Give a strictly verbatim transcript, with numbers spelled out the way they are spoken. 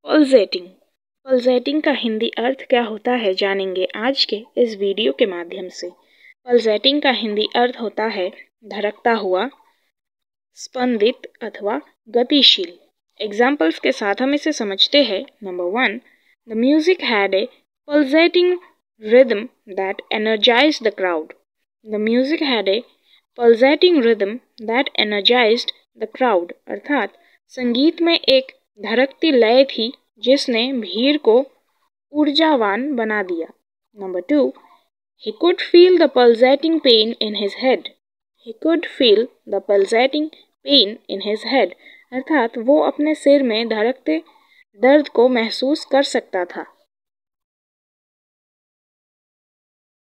Pulsating. Pulsating का हिंदी अर्थ क्या होता है जानेंगे आज के इस वीडियो के माध्यम से। पल्सेटिंग का हिंदी अर्थ होता है धड़कता हुआ, स्पंदित अथवा गतिशील। एग्जाम्पल्स के साथ हम इसे समझते हैं। Number one, the music had a pulsating rhythm that energised the crowd. The music had a pulsating rhythm that energised the crowd, अर्थात संगीत में एक धड़कती लय थी जिसने भीड़ को ऊर्जावान बना दिया। Number two, he could feel the pulsating pain in his head. He could feel the pulsating pain in his head, अर्थात वो अपने सिर में धड़कते दर्द को महसूस कर सकता था।